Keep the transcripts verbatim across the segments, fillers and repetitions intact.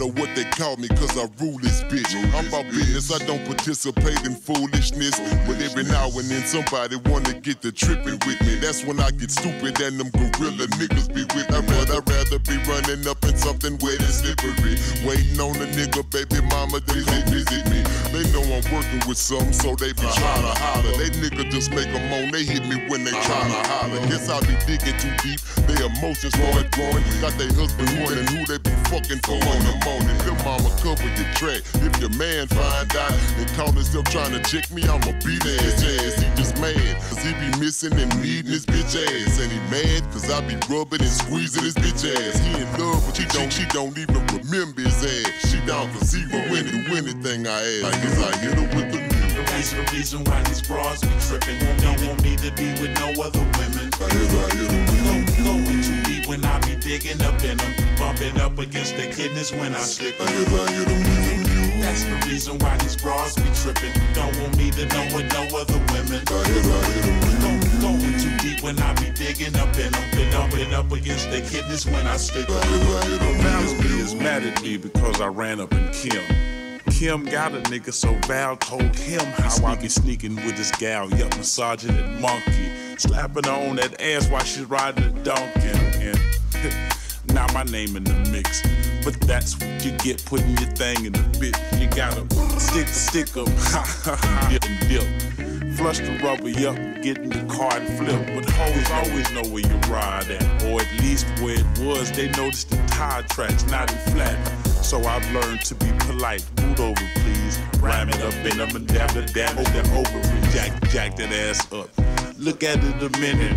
matter what they call me, cause I rule this bitch. I'm about business, I don't participate in foolishness. But every now and then somebody wanna get the tripping with me. That's when I get stupid and them gorilla niggas be with me. I'd rather, I'd rather be running up in something wet and slippery, waiting on a nigga, baby mama, they come visit me. They know I'm working with some, so they be trying to holler. They nigga just make a moan, they hit me when they trying to holler. Guess I be digging too deep, their emotions start growing. Got they husband wondering who they be fucking for on the morning. Them mama cover your track. If your man find out and call himself trying to check me, I'ma beat his ass. He just mad, cause he be missing and needing his bitch ass. And he mad, cause I be rubbing and squeezing his bitch ass. He in love, but she don't, she don't even remember his ass. She down for zero when do anything I ask. I guess I hit her with the mule. The reason, the reason why these bras be tripping. Don't want me to be with no other women. I guess I hit her with the mule. Going too deep when I be digging up in them. Bumping up against the kidneys when I slip. I guess I hit her with the mule. That's the reason why these bras be tripping. Don't want me to know with no other women. I guess I hit her with the mule. Going too deep when I be digging up in them. Been up and up against the kidneys when I slip. I guess I hit her with the Valerie mule. is mad at me because I ran up in Kim. Kim got a nigga, so Val told him how I be sneaking with this gal, yup, massaging that monkey, slapping her on that ass while she's riding a donkey. And now my name in the mix, but that's what you get putting your thing in the bit. You gotta stick, stick 'em, dip and dip. Flush the rubber up, get in the car and flip. But hoes always know where you ride at, or at least where it was. They noticed the tire tracks, not in flat. So I've learned to be polite. Boot over, please. Ram it up in them and dab the damage that over. Jack, jack that ass up. Look at it a minute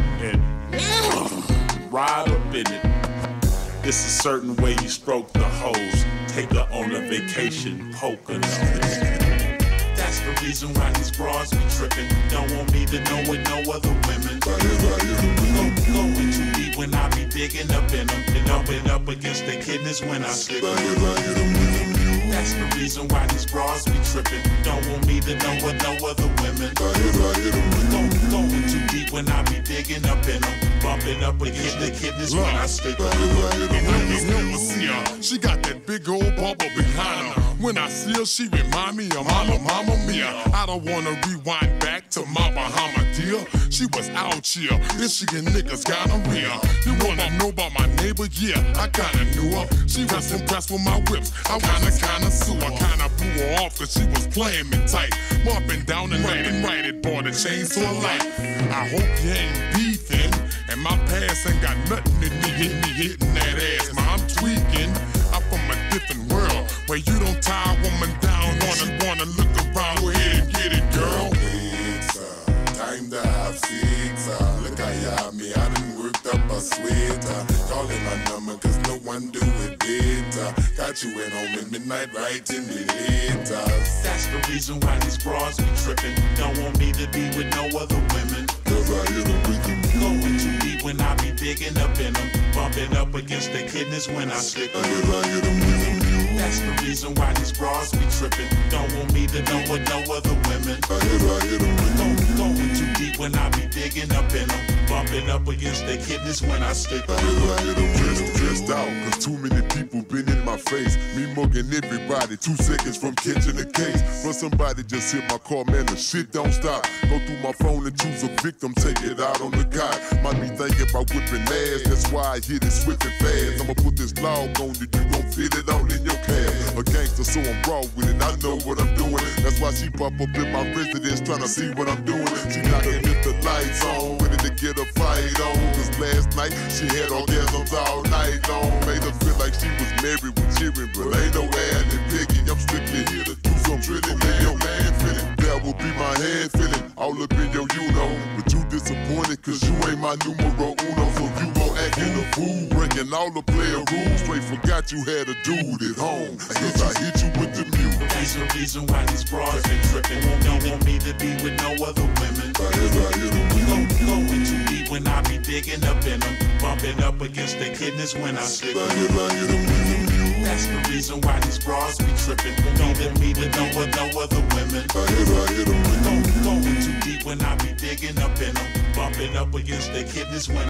and ride up in it. It's a certain way you stroke the hose. Take her on a vacation, poker nose. That's the reason why these bras be tripping. Don't want me to know with no other women. I guess I hit her with the mule. Going too deep when I be digging up in them. And up and up against the kidneys when I slip. I guess I hit her with the mule. That's the reason why these bras be tripping. Don't want me to know with no other women. I guess I hit her with the mule. Going too deep when I be digging up in them. Bumping up against the kidneys when I slip. I guess I hit her with the mule. See her, she got that big old bubble behind her. When I see her, she remind me of Mama, Mama Mia. I don't wanna rewind back to my Bahama dear. She was out here, Michigan niggas got a rear. You wanna know about my neighbor? Yeah, I kinda knew her. She was impressed with my whips. I kinda, kinda sue her, kinda blew her off, cause she was playing me tight. Bumping down and right and right it, boy, the chains to her life. I hope you ain't beefing, and my past ain't got nothing to me hitting me hitting that ass. Ma, I'm tweaking. I'm from a different world where you don't tie a woman down. Wanna wanna look around, go ahead and get it, girl. It's uh, time to have sex. Uh, look how you have me, I done worked up a sweat. Uh, calling my number cause no one do it better. Got you at home at midnight right in the letters. That's the reason why these bras be tripping. Don't want me to be with no other women. Cause I hit her with the mule. Going too deep when I be digging up in them. Bumping up against the kidneys when I slip. I guess I hit her with the mule. That's the reason why these bras be tripping. Don't want me to know with no other women. I guess I hit her with the mule. Going too deep when I be digging up in them. Bumping up against the kidneys when I slip. I guess I hit her dressed, dressed out, cause too many people been in my face. Me mugging everybody, two seconds from catching the case. But somebody just hit my car, man, the shit don't stop. Go through my phone and choose a victim, take it out on the guy. Might be thinking about whipping ass, that's why I hit it swift and fast. I'ma put this log on you, you gon' fit it all in your cash. A gangster, so I'm raw with it, I know what I'm doing. That's why she pop up in my residence, tryna see what I'm doing. She knocking if the lights on, ready to get a fight on. Cause last night, she had orgasms all night long. Made her feel like she was married with cheering, but ain't no ad and piggy. I'm strictly here to do some drilling in your man feeling. That will be my hand feeling, all up in your you know. But you disappointed cause you ain't my numero uno. So you gon' act in a fool, breaking all the player rules. Straight forgot you had a dude at home, cause I hit you with the mule. The reason, reason why these bras been tripping. Don't want me to be with no other women. I guess I hit her with the mule. Going too deep when I be digging up in them. Bumping up against the kidneys when I slip. I guess I hit her with the mule. That's the reason why these bras be tripping. Don't want me to know with no other women. I guess I hit her with the mule. Going too deep when I be digging up in them. Bumping up against the kidneys when